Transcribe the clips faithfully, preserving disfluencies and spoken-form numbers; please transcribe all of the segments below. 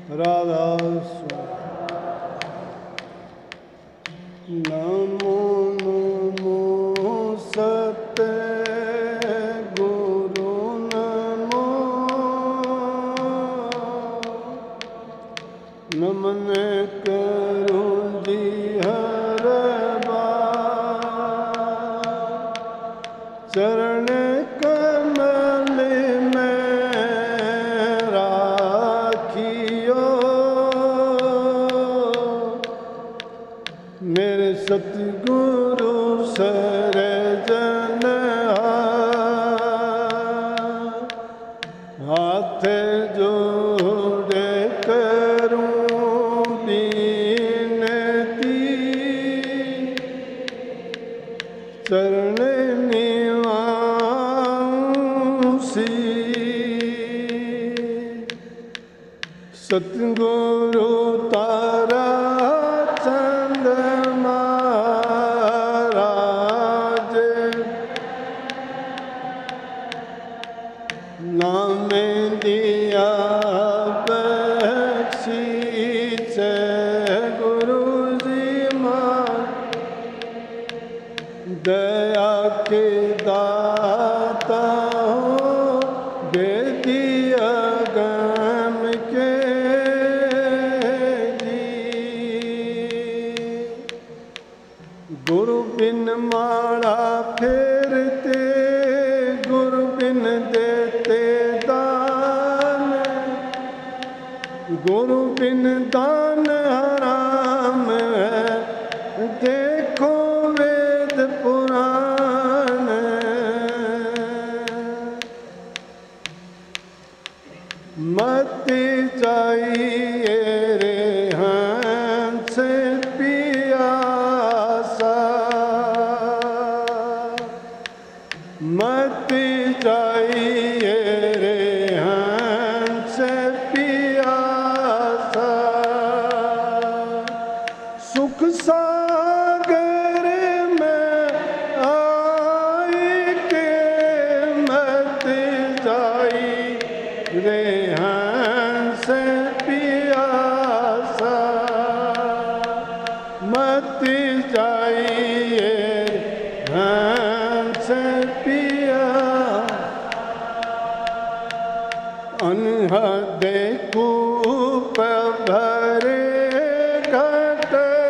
राधा नमो नमो सत्य गुरु नमो नमन करो जी हर बार चरण कमल में राखियो मेरे सतगुरु सरजन हाथ जोड़े करूं बीनती चरण निवासी सतगुरु तारा चंद्रमा राज नाम दिया बख्शीश गुरु जी मां दया के दाता हो दे दिया गम के जी गुरु बिन माला फेरते गुरु बिन देते दान गुरु बिन दान हराम है देखो वेद पुराण मत चाहिए रे हंस पियासा मत चाहिए रे हंस पियासा सुख सागर में आई के मत जाई रे हंस पियासा मत जाइए हंस पिया अनहद कूप भरे घट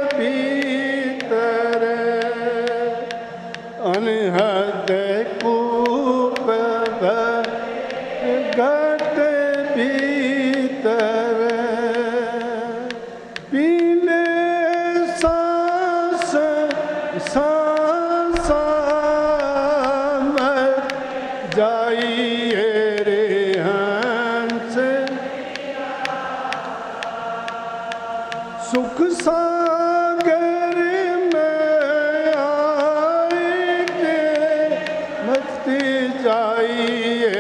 भीतर अनहद कूप भरे घट भीतर पीले सांस सांस में जाइए रे हंस सुख सागर में आए के मत जाइए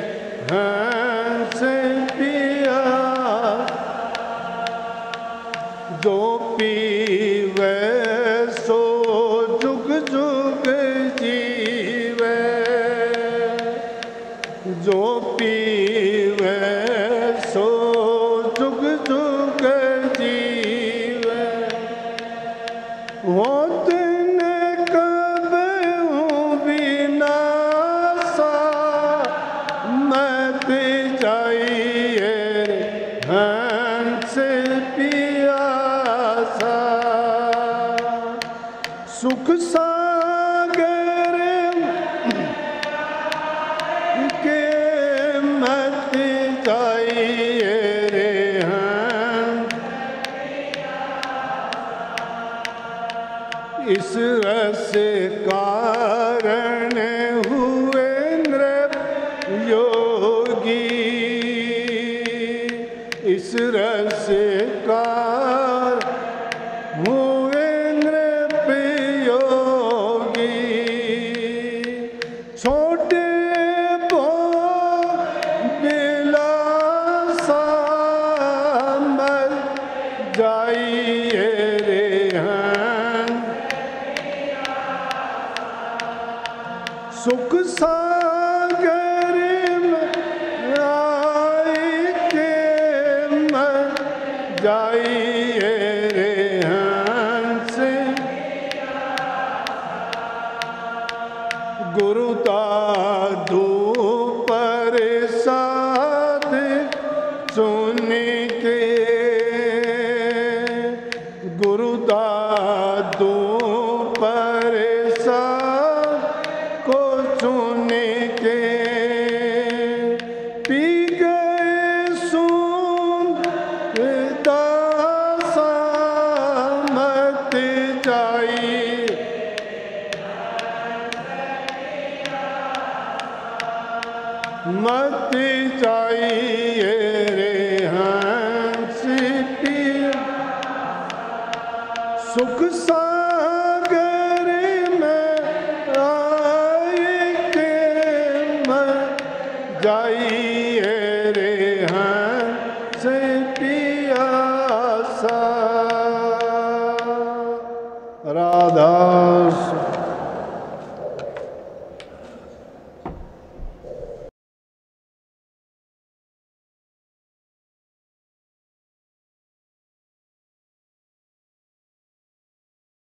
हंस पिया जो पीवे सो जुग जुग जीवे जो पीवे सो जुग जुग जीवे होत न कब हूँ विनाशा मत जाइए हंस पियासा सुख सागर के मत जाइए रे हंस इस रस कारण हुए नृप योगी इस रस कार हुए नृप योगी छोटे बो बिलासा मत जाइए रे हंस सुख सागर में आई के मत जाइए रे हंस गुरु दादू प्रसाद सुन के गुरु दादू प्रसाद को सुन के पी गए सुन दासा मत जाई मत जाइए रे हंस पिया सुख सागर में आए के मत जाइए रे हंस पिया सा। राधा